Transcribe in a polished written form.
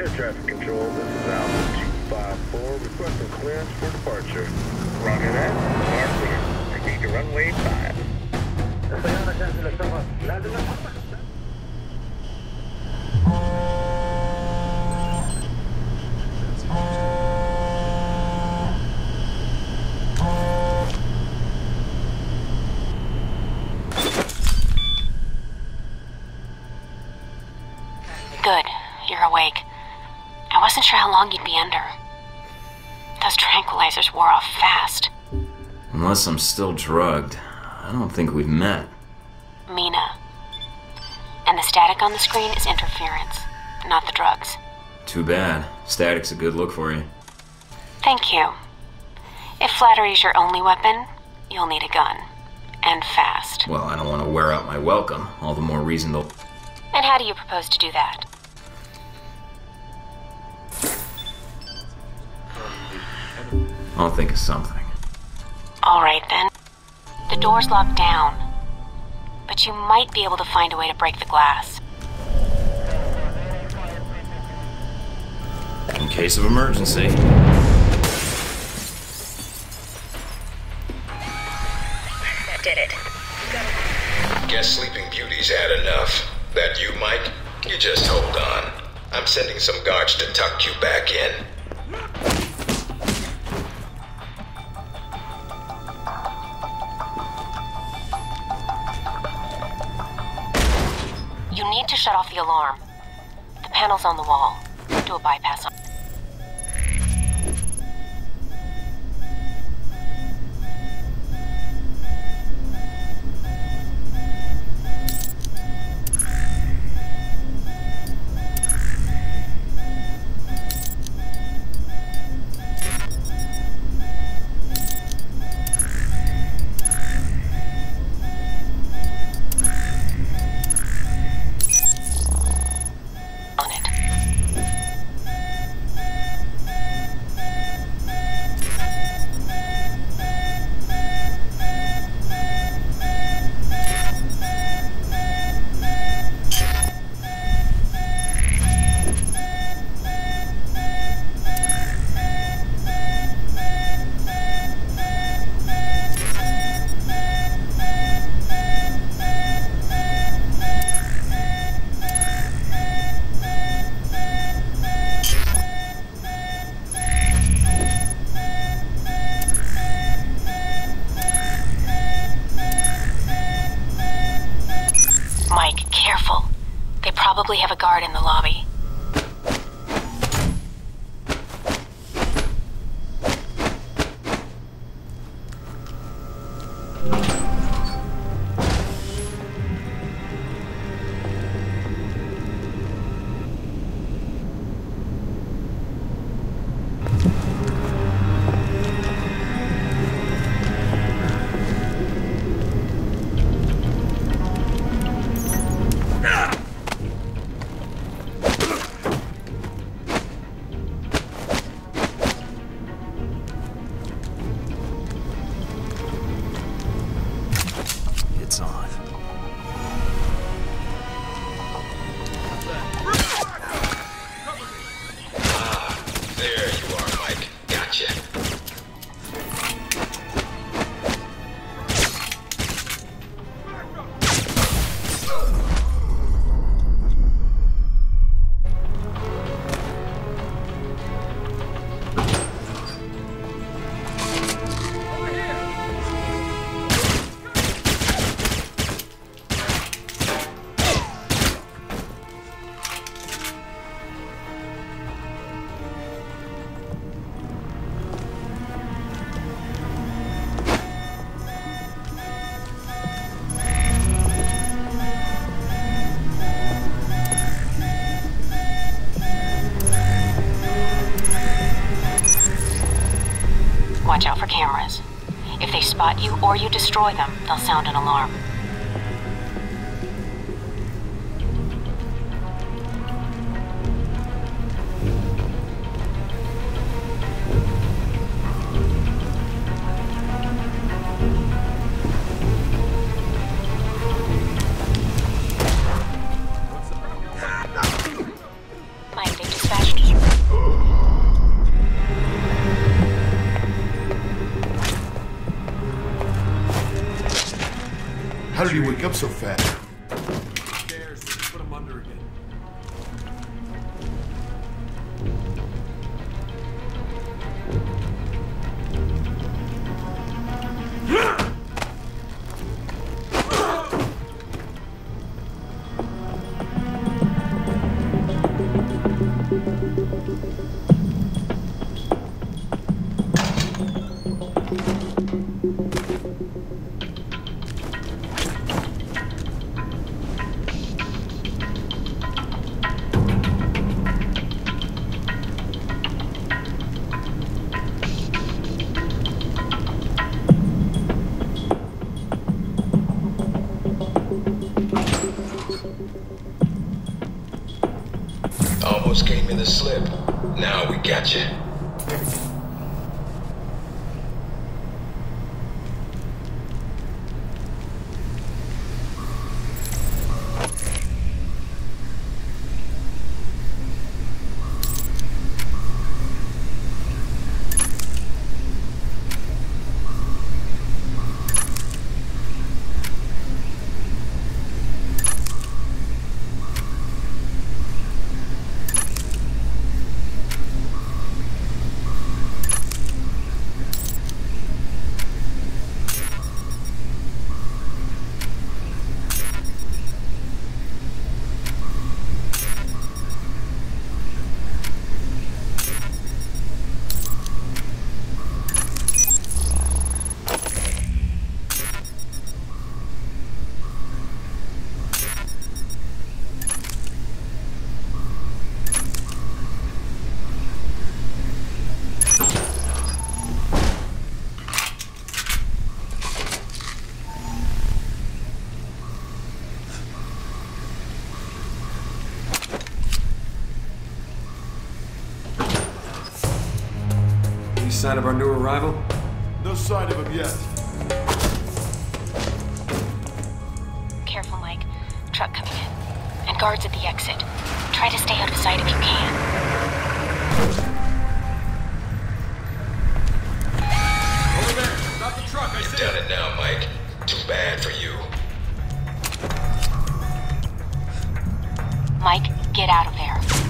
Air traffic control, this is Alpha 254, requesting clearance for departure. Roger that. You are clear. Proceed to runway 5. Good. You're awake. I wasn't sure how long you'd be under. Those tranquilizers wore off fast. Unless I'm still drugged, I don't think we've met. Mina. And the static on the screen is interference, not the drugs. Too bad. Static's a good look for you. Thank you. If flattery's your only weapon, you'll need a gun. And fast. Well, I don't want to wear out my welcome. All the more reason to... And how do you propose to do that? I'll think of something. All right, then. The door's locked down. But you might be able to find a way to break the glass. In case of emergency. That did it. Guess Sleeping Beauty's had enough. That you, Mike? You just hold on. I'm sending some guards to tuck you back in. You need to shut off the alarm. The panel's on the wall. Do a bypass on. Probably have a guard in the lobby. Watch out for cameras. If they spot you or you destroy them, they'll sound an alarm. Mike, they dispatched wake up so fast? Stairs, put him under again. Almost came in the slip. Now we got you. Sign of our new arrival? No sign of him yet. Careful, Mike. Truck coming in. And guards at the exit. Try to stay out of sight if you can. Over there! Stop the truck, I You've see done it! it now, Mike. Too bad for you. Mike, get out of there.